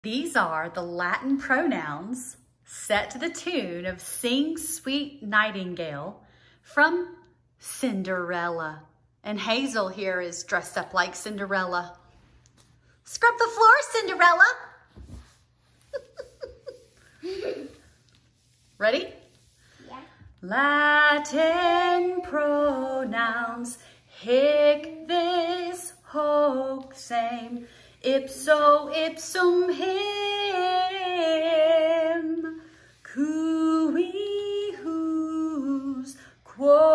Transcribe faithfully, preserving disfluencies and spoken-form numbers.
These are the Latin pronouns set to the tune of Sing Sweet Nightingale from Cinderella. And Hazel here is dressed up like Cinderella. Scrub the floor, Cinderella. Ready? Yeah. Latin pronouns, hic, this, hoc, same, ipso, ipsum, him, cui, whose, quo,